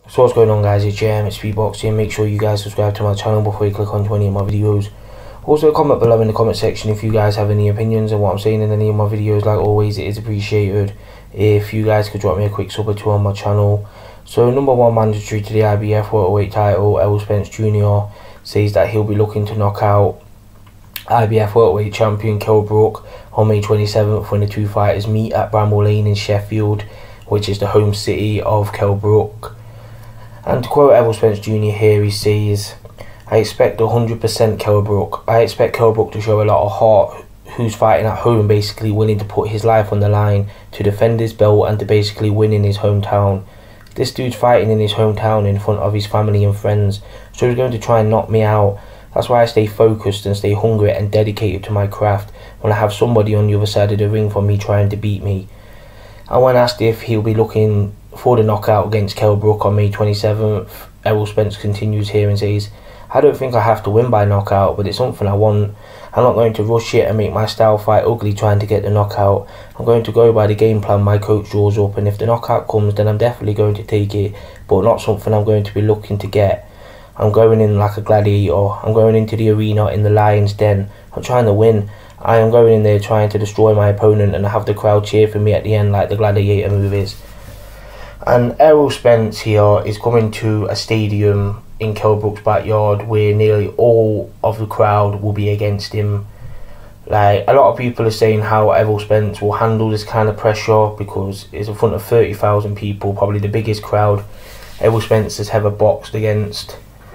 So what's going on, guys? It's JM, it's Speedboxing. Make sure you guys subscribe to my channel before you click onto any of my videos. Also comment below in the comment section if you guys have any opinions on what I'm saying in any of my videos. Like always, it is appreciated if you guys could drop me a quick sub or two on my channel. So number one mandatory to the IBF welterweight title, Errol Spence Jr. says that he'll be looking to knock out IBF welterweight champion Kell Brook on May 27th when the two fighters meet at Bramall Lane in Sheffield, which is the home city of Kell Brook. And to quote Errol Spence Jr. here, he says, "I expect 100% Kell Brook. I expect Kell Brook to show a lot of heart, who's fighting at home, basically willing to put his life on the line to defend his belt and to basically win in his hometown. This dude's fighting in his hometown in front of his family and friends, so he's going to try and knock me out. That's why I stay focused and stay hungry and dedicated to my craft when I have somebody on the other side of the ring for me trying to beat me." And when asked if he'll be looking for the knockout against Kell Brook on May 27th, Errol Spence continues here and says, "I don't think I have to win by knockout, but it's something I want. I'm not going to rush it and make my style fight ugly trying to get the knockout. I'm going to go by the game plan my coach draws up, and if the knockout comes, then I'm definitely going to take it, but not something I'm going to be looking to get. I'm going in like a gladiator. I'm going into the arena in the lion's den. I'm trying to win. I am going in there trying to destroy my opponent and have the crowd cheer for me at the end like the Gladiator movies." And Errol Spence here is coming to a stadium in Kell Brook's backyard where nearly all of the crowd will be against him. Like, a lot of people are saying how Errol Spence will handle this kind of pressure because it's in front of 30,000 people, probably the biggest crowd Errol Spence has ever boxed against.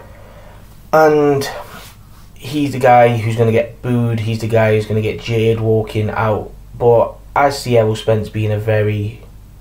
And he's the guy who's going to get booed, he's the guy who's going to get jeered walking out. But I see Errol Spence being a very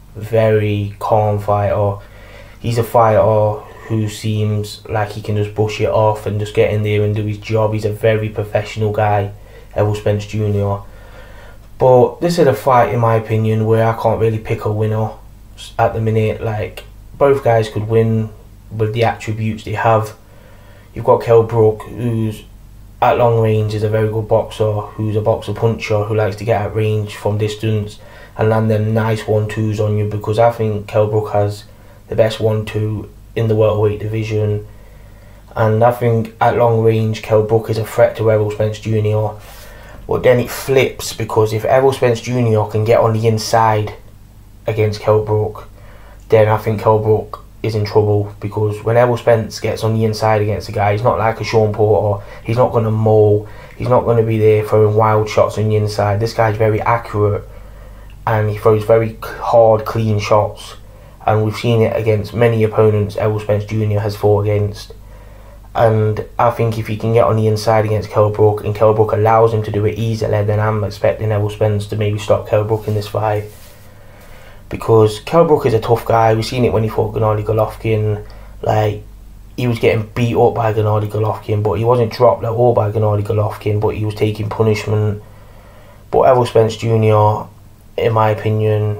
calm fighter. He's a fighter who seems like he can just brush it off and just get in there and do his job. He's a very professional guy, Errol Spence Jr. But this is a fight, in my opinion, where I can't really pick a winner at the minute. Like, both guys could win with the attributes they have. You've got Kell Brook, who's at long range is a very good boxer, who's a boxer puncher, who likes to get at range from distance and land them nice 1-2s on you, because I think Kell Brook has the best 1-2 in the welterweight division. And I think at long range Kell Brook is a threat to Errol Spence Jr. But then it flips, because if Errol Spence Jr. can get on the inside against Kell Brook, then I think Kell Brook is in trouble, because when Errol Spence gets on the inside against a guy, he's not like a Sean Porter. He's not going to maul. He's not going to be there throwing wild shots on the inside. This guy's very accurate and he throws very hard, clean shots. And we've seen it against many opponents Errol Spence Jr. has fought against. And I think if he can get on the inside against Kell Brook and Kell Brook allows him to do it easily, then I'm expecting Errol Spence to maybe stop Kell Brook in this fight. Because Kell Brook is a tough guy. We've seen it when he fought Gennady Golovkin. Like, he was getting beat up by Gennady Golovkin, but he wasn't dropped at all by Gennady Golovkin, but he was taking punishment. But Errol Spence Jr., in my opinion,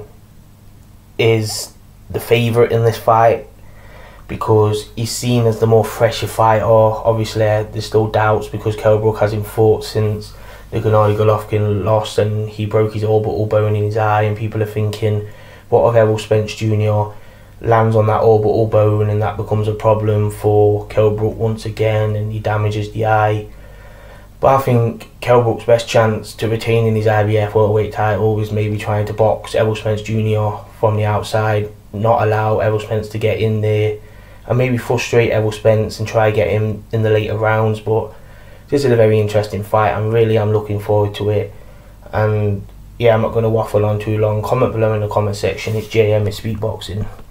is the favourite in this fight, because he's seen as the more fresher fighter. Obviously, there's still doubts because Kell Brook hasn't fought since the Gennady Golovkin loss and he broke his orbital bone in his eye, and people are thinking, what if Errol Spence Jr. lands on that orbital bone and that becomes a problem for Kell Brook once again and he damages the eye. But I think Kell Brook's best chance to retaining his IBF welterweight title is maybe trying to box Errol Spence Jr. from the outside, not allow Errol Spence to get in there, and maybe frustrate Errol Spence and try to get him in the later rounds. But this is a very interesting fight, and really I'm looking forward to it. And yeah, I'm not going to waffle on too long. Comment below in the comment section. It's JM, it's Speedboxing.